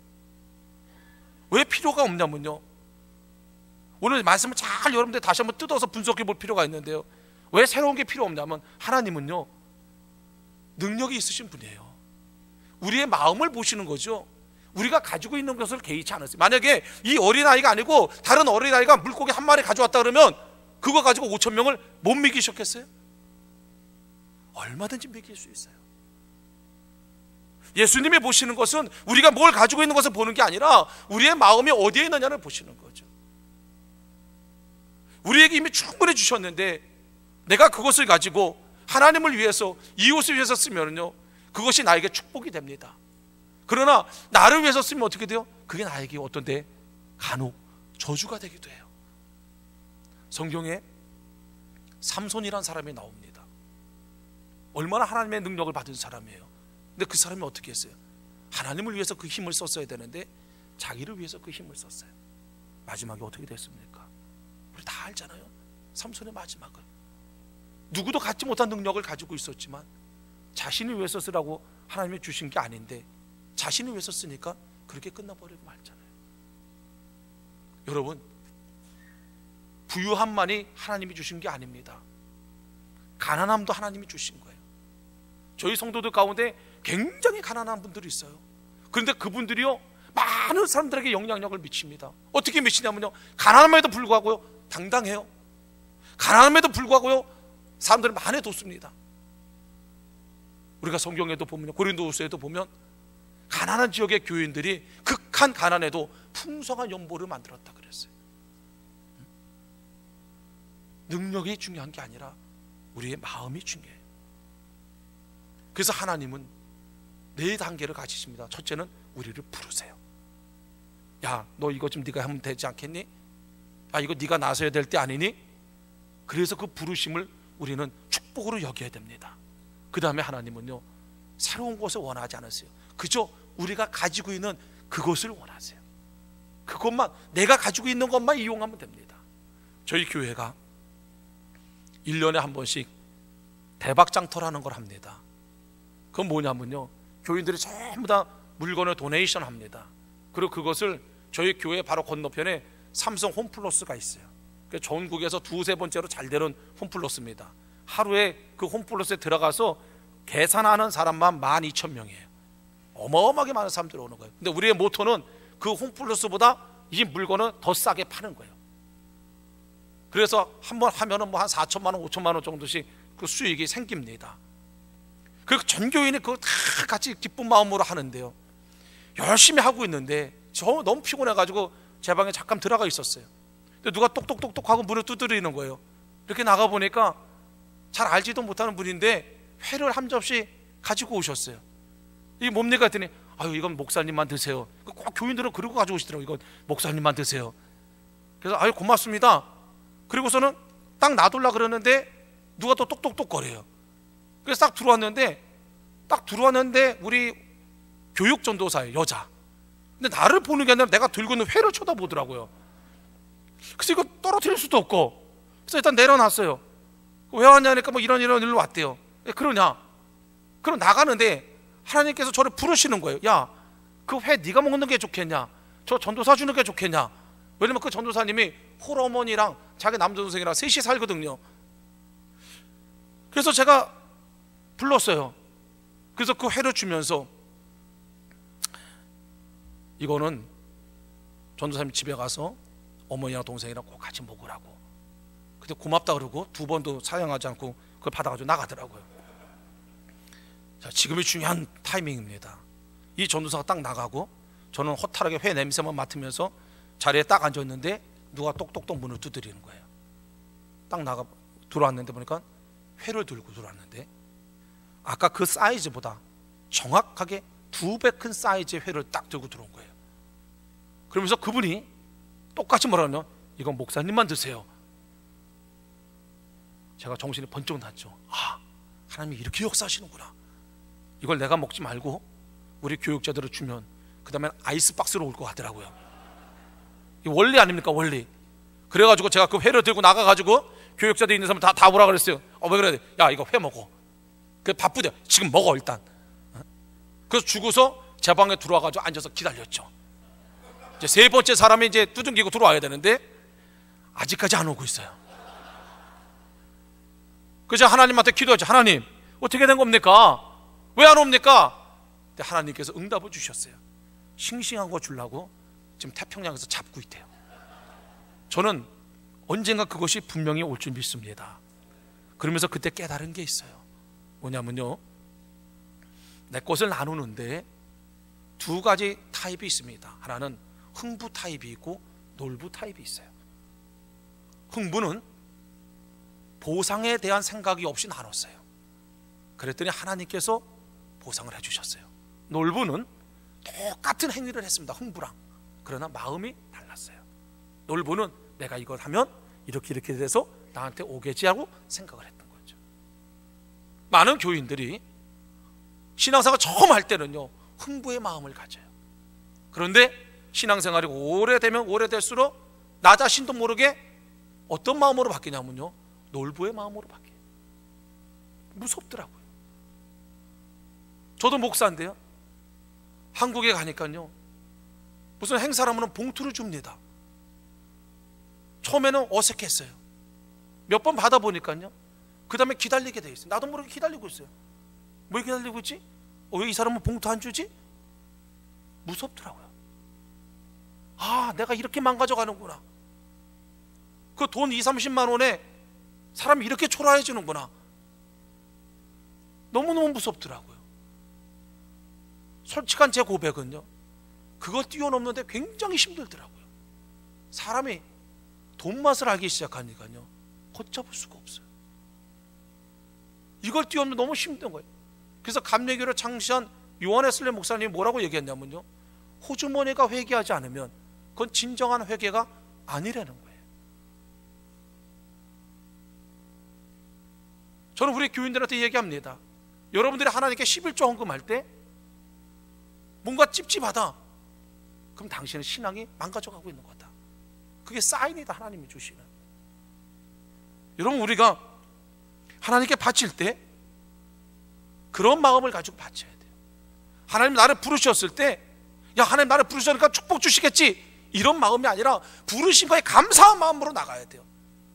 왜 필요가 없냐면요, 오늘 말씀을 잘 여러분들 다시 한번 뜯어서 분석해 볼 필요가 있는데요, 왜 새로운 게 필요 없냐면 하나님은요, 능력이 있으신 분이에요. 우리의 마음을 보시는 거죠. 우리가 가지고 있는 것을 개의치 않으세요. 만약에 이 어린아이가 아니고 다른 어린아이가 물고기 한 마리 가져왔다 그러면 그거 가지고 5,000명을 못 먹이셨겠어요? 얼마든지 먹일 수 있어요. 예수님이 보시는 것은 우리가 뭘 가지고 있는 것을 보는 게 아니라 우리의 마음이 어디에 있느냐를 보시는 거죠. 우리에게 이미 충분히 주셨는데 내가 그것을 가지고 하나님을 위해서, 이웃을 위해서 쓰면요, 그것이 나에게 축복이 됩니다. 그러나 나를 위해서 쓰면 어떻게 돼요? 그게 나에게 어떤 때 간혹 저주가 되기도 해요. 성경에 삼손이란 사람이 나옵니다. 얼마나 하나님의 능력을 받은 사람이에요. 근데 그 사람이 어떻게 했어요? 하나님을 위해서 그 힘을 썼어야 되는데 자기를 위해서 그 힘을 썼어요. 마지막에 어떻게 됐습니까? 우리 다 알잖아요. 삼손의 마지막을. 누구도 갖지 못한 능력을 가지고 있었지만 자신을 위해서 쓰라고 하나님이 주신 게 아닌데 자신을 위해서 쓰니까 그렇게 끝나버리고 말잖아요. 여러분, 부유함만이 하나님이 주신 게 아닙니다. 가난함도 하나님이 주신 거예요. 저희 성도들 가운데 굉장히 가난한 분들이 있어요. 그런데 그분들이요, 많은 사람들에게 영향력을 미칩니다. 어떻게 미치냐면요, 가난함에도 불구하고요 당당해요. 가난함에도 불구하고요 사람들을 많이 돕습니다. 우리가 성경에도 보면, 고린도후서에도 보면 가난한 지역의 교인들이 극한 가난에도 풍성한 연보를 만들었다 그랬어요. 능력이 중요한 게 아니라 우리의 마음이 중요해요. 그래서 하나님은 네 단계를 가지십니다. 첫째는 우리를 부르세요. 야, 너 이거 좀 네가 하면 되지 않겠니? 야, 이거 네가 나서야 될 때 아니니? 그래서 그 부르심을 우리는 축복으로 여겨야 됩니다. 그 다음에 하나님은요, 새로운 것을 원하지 않으세요. 그저 우리가 가지고 있는 그것을 원하세요. 그것만, 내가 가지고 있는 것만 이용하면 됩니다. 저희 교회가 1년에 한 번씩 대박장터라는 걸 합니다. 그건 뭐냐면요, 교인들이 전부 다 물건을 도네이션 합니다. 그리고 그것을 저희 교회 바로 건너편에 삼성 홈플러스가 있어요. 전국에서 두세 번째로 잘 되는 홈플러스입니다. 하루에 그 홈플러스에 들어가서 계산하는 사람만 12,000명이에요. 어마어마하게 많은 사람들이 오는 거예요. 근데 우리의 모토는 그 홈플러스보다 이 물건을 더 싸게 파는 거예요. 그래서 한번 하면은 뭐 한 4천만 원, 5천만 원 정도씩 그 수익이 생깁니다. 그리고 전 교인이 그거 다 같이 기쁜 마음으로 하는데요, 열심히 하고 있는데 저 너무 피곤해가지고 제 방에 잠깐 들어가 있었어요. 근데 누가 똑똑똑똑 하고 문을 두드리는 거예요. 이렇게 나가보니까 잘 알지도 못하는 분인데 회를 한 접시 가지고 오셨어요. 이게 뭡니까 했더니, 아유, 이건 목사님만 드세요. 꼭 교인들은 그러고 가지고 오시더라고요. 이건 목사님만 드세요. 그래서 아유, 고맙습니다. 그리고서는 딱 놔둘라 그러는데 누가 또 똑똑똑 거려요. 그래서 딱 들어왔는데 우리 교육전도사예요, 여자. 근데 나를 보는 게 아니라 내가 들고 있는 회를 쳐다보더라고요. 그래서 이거 떨어뜨릴 수도 없고, 그래서 일단 내려놨어요. 왜 왔냐니까 뭐 이런 일로 왔대요. 그러냐? 그럼 나가는데 하나님께서 저를 부르시는 거예요. 야, 그 회 네가 먹는 게 좋겠냐? 저 전도사 주는 게 좋겠냐? 왜냐면 그 전도사님이 홀어머니랑 자기 남동생이랑 셋이 살거든요. 그래서 제가 불렀어요. 그래서 그 회를 주면서, 이거는 전도사님 집에 가서 어머니랑 동생이랑 꼭 같이 먹으라고. 근데 고맙다 그러고 두 번도 사양하지 않고 그걸 받아가지고 나가더라고요. 자, 지금이 중요한 타이밍입니다. 이 전도사가 딱 나가고 저는 허탈하게 회 냄새만 맡으면서 자리에 딱 앉았는데 누가 똑똑똑 문을 두드리는 거예요. 딱 들어왔는데 보니까 회를 들고 들어왔는데 아까 그 사이즈보다 정확하게 2배 큰 사이즈의 회를 딱 들고 들어온 거예요. 그러면서 그분이 똑같이 뭐라냐, 이건 목사님만 드세요. 제가 정신이 번쩍 났죠. 아, 하나님이 이렇게 역사하시는구나. 이걸 내가 먹지 말고 우리 교육자들을 주면 그 다음에 아이스박스로 올 것 같더라고요. 이 원리 아닙니까, 원리. 그래가지고 제가 그 회를 들고 나가가지고 교육자들 있는 사람 다 오라 그랬어요. 왜 그래? 야, 이거 회 먹어. 그 바쁘대. 지금 먹어 일단. 그래서 주고서 제 방에 들어와가지고 앉아서 기다렸죠. 이제 세 번째 사람이 이제 두둥기고 들어와야 되는데 아직까지 안 오고 있어요. 그래서 하나님한테 기도했죠. 하나님, 어떻게 된 겁니까? 왜 안 옵니까? 근데 하나님께서 응답을 주셨어요. 싱싱한 거 주려고 지금 태평양에서 잡고 있대요. 저는 언젠가 그것이 분명히 올 줄 믿습니다. 그러면서 그때 깨달은 게 있어요. 뭐냐면요, 내 것을 나누는데 두 가지 타입이 있습니다. 하나는 흥부 타입이 있고 놀부 타입이 있어요. 흥부는 보상에 대한 생각이 없이 나눴어요. 그랬더니 하나님께서 보상을 해주셨어요. 놀부는 똑같은 행위를 했습니다. 흥부랑. 그러나 마음이 달랐어요. 놀부는 내가 이걸 하면 이렇게 돼서 나한테 오겠지 하고 생각을 했던 거죠. 많은 교인들이 신앙생활 처음 할 때는요, 흥부의 마음을 가져요. 그런데 신앙생활이 오래되면 오래될수록 나 자신도 모르게 어떤 마음으로 바뀌냐면요, 놀부의 마음으로 바뀌어요. 무섭더라고요. 저도 목사인데요, 한국에 가니까요, 무슨 행사라면 봉투를 줍니다. 처음에는 어색했어요. 몇 번 받아보니까요, 그 다음에 기다리게 돼 있어요. 나도 모르게 기다리고 있어요. 뭘 기다리고 있지? 왜 이 사람은 봉투 안 주지? 무섭더라고요. 아, 내가 이렇게 망가져가는구나. 그 돈 20-30만 원에 사람이 이렇게 초라해지는구나. 너무너무 무섭더라고요. 솔직한 제 고백은요, 그걸 뛰어넘는데 굉장히 힘들더라고요. 사람이 돈 맛을 알기 시작하니까요, 걷잡을 수가 없어요. 이걸 뛰어넘는 너무 힘든 거예요. 그래서 감리교를 창시한 요한 웨슬리 목사님이 뭐라고 얘기했냐면요, 호주머니가 회개하지 않으면 그건 진정한 회개가 아니라는 거예요. 저는 우리 교인들한테 얘기합니다. 여러분들이 하나님께 11조 헌금할 때 뭔가 찝찝하다, 그럼 당신의 신앙이 망가져가고 있는 거다. 그게 사인이다, 하나님이 주시는. 여러분, 우리가 하나님께 바칠 때 그런 마음을 가지고 바쳐야 돼요. 하나님 나를 부르셨을 때, 야, 하나님 나를 부르셨으니까 축복 주시겠지, 이런 마음이 아니라 부르신 거에 감사한 마음으로 나가야 돼요.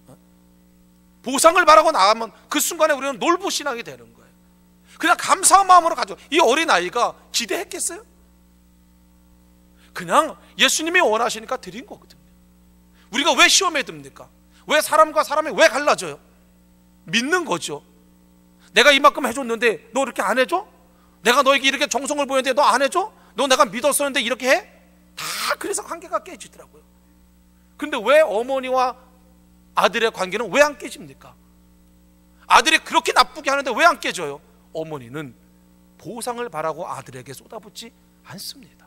보상을 바라고 나가면 그 순간에 우리는 놀부 신앙이 되는 거예요. 그냥 감사한 마음으로 가죠. 이 어린아이가 기대했겠어요? 그냥 예수님이 원하시니까 드린 거거든요. 우리가 왜 시험에 듭니까? 왜 사람과 사람이 왜 갈라져요? 믿는 거죠. 내가 이만큼 해줬는데 너 이렇게 안 해줘? 내가 너에게 이렇게 정성을 보였는데 너 안 해줘? 너 내가 믿었었는데 이렇게 해? 다 그래서 관계가 깨지더라고요. 근데 왜 어머니와 아들의 관계는 왜 안 깨집니까? 아들이 그렇게 나쁘게 하는데 왜 안 깨져요? 어머니는 보상을 바라고 아들에게 쏟아붓지 않습니다.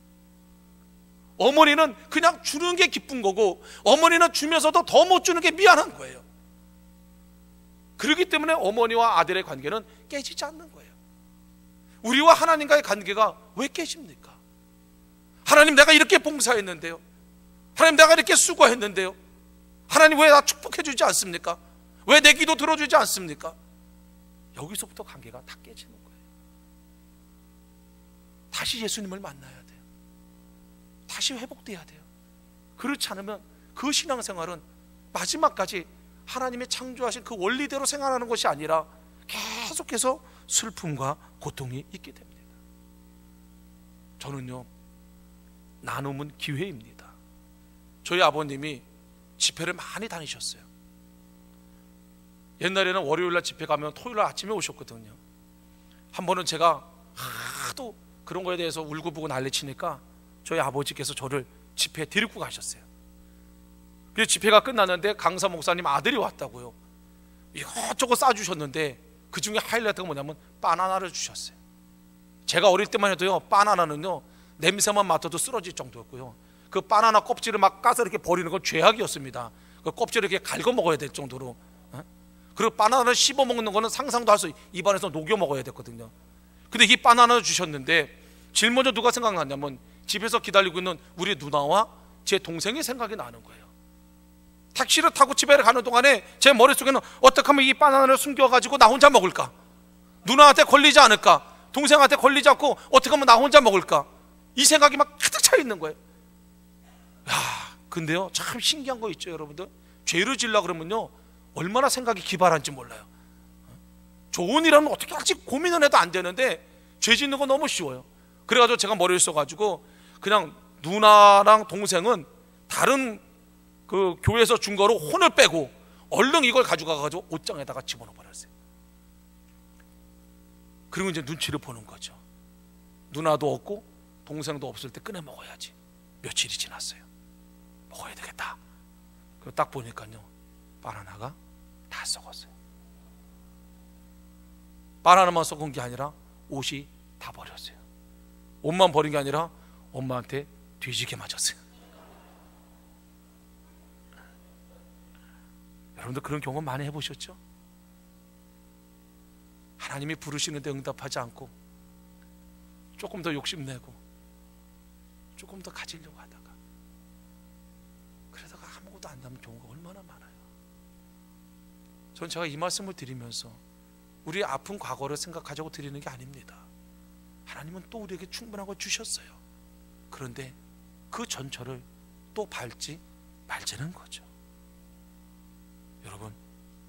어머니는 그냥 주는 게 기쁜 거고, 어머니는 주면서도 더 못 주는 게 미안한 거예요. 그렇기 때문에 어머니와 아들의 관계는 깨지지 않는 거예요. 우리와 하나님과의 관계가 왜 깨집니까? 하나님, 내가 이렇게 봉사했는데요, 하나님 내가 이렇게 수고했는데요, 하나님 왜 나 축복해 주지 않습니까? 왜 내 기도 들어주지 않습니까? 여기서부터 관계가 다 깨지는 거예요. 다시 예수님을 만나야 돼요. 다시 회복돼야 돼요. 그렇지 않으면 그 신앙생활은 마지막까지 하나님의 창조하신 그 원리대로 생활하는 것이 아니라 계속해서 슬픔과 고통이 있게 됩니다. 저는요, 나눔은 기회입니다. 저희 아버님이 집회를 많이 다니셨어요. 옛날에는 월요일날 집회 가면 토요일날 아침에 오셨거든요. 한 번은 제가 하도 그런 거에 대해서 울고불고 난리치니까 저희 아버지께서 저를 집회에 데리고 가셨어요. 그래서 집회가 끝났는데 강사 목사님 아들이 왔다고요. 이것저것 싸주셨는데 그 중에 하이라이트가 뭐냐면 바나나를 주셨어요. 제가 어릴 때만 해도요, 바나나는요 냄새만 맡아도 쓰러질 정도였고요, 그 바나나 껍질을 막 까서 이렇게 버리는 건 죄악이었습니다. 그 껍질을 이렇게 갈고 먹어야 될 정도로. 그리고 바나나를 씹어 먹는 거는 상상도 할 수, 입안에서 녹여 먹어야 됐거든요. 근데 이 바나나를 주셨는데 제일 먼저 누가 생각났냐면 집에서 기다리고 있는 우리 누나와 제 동생이 생각이 나는 거예요. 택시를 타고 집에 가는 동안에 제 머릿속에는 어떻게 하면 이 바나나를 숨겨가지고 나 혼자 먹을까, 누나한테 걸리지 않을까, 동생한테 걸리지 않고 어떻게 하면 나 혼자 먹을까, 이 생각이 막 가득 차 있는 거예요. 야, 근데요 참 신기한 거 있죠 여러분들. 죄를 지으려고 그러면요 얼마나 생각이 기발한지 몰라요. 좋은 일하면 어떻게 할지 고민을 해도 안 되는데 죄 짓는 거 너무 쉬워요. 그래가지고 제가 머리를 써가지고 그냥 누나랑 동생은 다른 그 교회에서 준 거로 혼을 빼고 얼른 이걸 가져가가지고 옷장에다가 집어넣어 버렸어요. 그리고 이제 눈치를 보는 거죠. 누나도 없고 동생도 없을 때 꺼내 먹어야지. 며칠이 지났어요. 먹어야 되겠다. 그리고 딱 보니까요 바나나가 다 썩었어요. 바나나만 썩은 게 아니라 옷이 다 버렸어요. 옷만 버린 게 아니라 엄마한테 뒤지게 맞았어요. 여러분들 그런 경험 많이 해보셨죠? 하나님이 부르시는데 응답하지 않고 조금 더 욕심내고 조금 더 가지려고 하다가 그러다가 아무것도 안 남은 경우가 얼마나 많아요. 전 제가 이 말씀을 드리면서 우리의 아픈 과거를 생각하자고 드리는 게 아닙니다. 하나님은 또 우리에게 충분한 걸 주셨어요. 그런데 그 전철을 또 밟지 말자는 거죠. 여러분,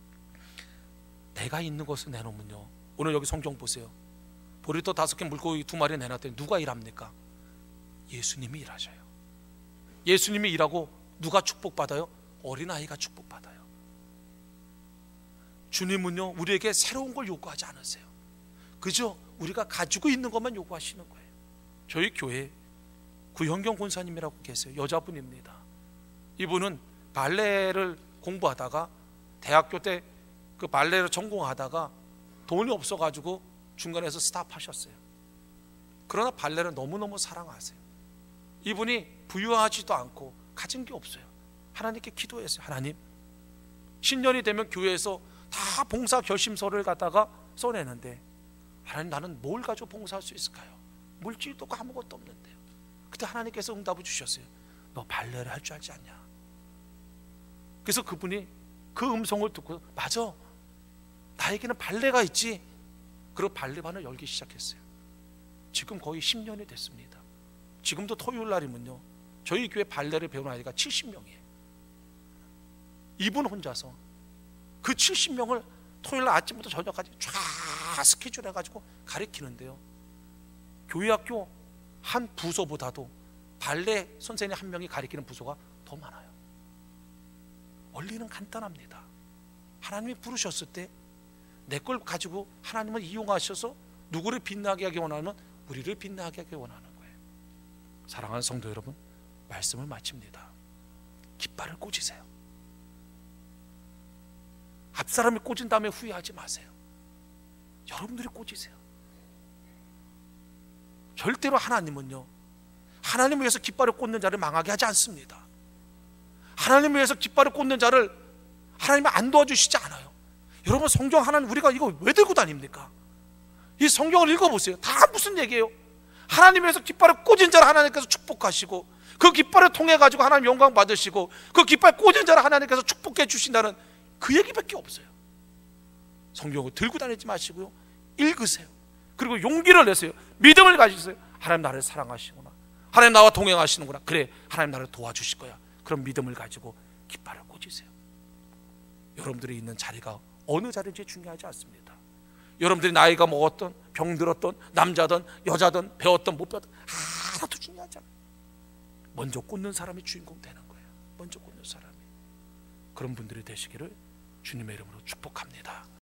내가 있는 것을 내놓으면요, 오늘 여기 성경 보세요. 보리떡 5개 물고기 2마리 내놨더니 누가 일합니까? 예수님이 일하셔요. 예수님이 일하고 누가 축복받아요? 어린아이가 축복받아요. 주님은요 우리에게 새로운 걸 요구하지 않으세요. 그저 우리가 가지고 있는 것만 요구하시는 거예요. 저희 교회 구현경 권사님이라고 계세요. 여자분입니다. 이분은 발레를 공부하다가 대학교 때 그 발레를 전공하다가 돈이 없어가지고 중간에서 스탑하셨어요. 그러나 발레를 너무너무 사랑하세요. 이분이 부유하지도 않고 가진 게 없어요. 하나님께 기도했어요. 하나님, 신년이 되면 교회에서 다 봉사 결심서를 갖다가 써내는데 하나님, 나는 뭘 가지고 봉사할 수 있을까요? 물질도 없고 아무것도 없는데요. 그때 하나님께서 응답을 주셨어요. 너 발레를 할 줄 알지 않냐? 그래서 그분이 그 음성을 듣고, 맞아, 나에게는 발레가 있지. 그리고 발레반을 열기 시작했어요. 지금 거의 10년이 됐습니다. 지금도 토요일 날이면요 저희 교회 발레를 배우는 아이가 70명이에요. 이분 혼자서 그 70명을 토요일 날 아침부터 저녁까지 쫙 스케줄 해가지고 가르치는데요, 교회 학교 한 부서보다도 발레 선생님 한 명이 가르치는 부서가 더 많아요. 원리는 간단합니다. 하나님이 부르셨을 때 내 걸 가지고 하나님을 이용하셔서 누구를 빛나게 하기 원하면 우리를 빛나게 하기 원하는 거예요. 사랑하는 성도 여러분, 말씀을 마칩니다. 깃발을 꽂으세요. 앞사람이 꽂은 다음에 후회하지 마세요. 여러분들이 꽂으세요. 절대로 하나님은요 하나님을 위해서 깃발을 꽂는 자를 망하게 하지 않습니다. 하나님을 위해서 깃발을 꽂는 자를 하나님이 안 도와주시지 않아요. 여러분, 성경 하나님 우리가 이거 왜 들고 다닙니까? 이 성경을 읽어보세요. 다 무슨 얘기예요? 하나님을 위해서 깃발을 꽂은 자를 하나님께서 축복하시고 그 깃발을 통해 가지고 하나님 영광 받으시고 그 깃발 꽂은 자를 하나님께서 축복해 주신다는 그 얘기밖에 없어요. 성경을 들고 다니지 마시고요, 읽으세요. 그리고 용기를 내세요. 믿음을 가지세요. 하나님 나를 사랑하시구나, 하나님 나와 동행하시는구나, 그래 하나님 나를 도와주실 거야. 그런 믿음을 가지고 깃발을 꽂으세요. 여러분들이 있는 자리가 어느 자리인지 중요하지 않습니다. 여러분들이 나이가 먹었던, 병들었던, 남자든 여자든 배웠던 못 배웠던 하나도 중요하지 않아요. 먼저 꽂는 사람이 주인공 되는 거예요. 먼저 꽂는 사람이. 그런 분들이 되시기를 주님의 이름으로 축복합니다.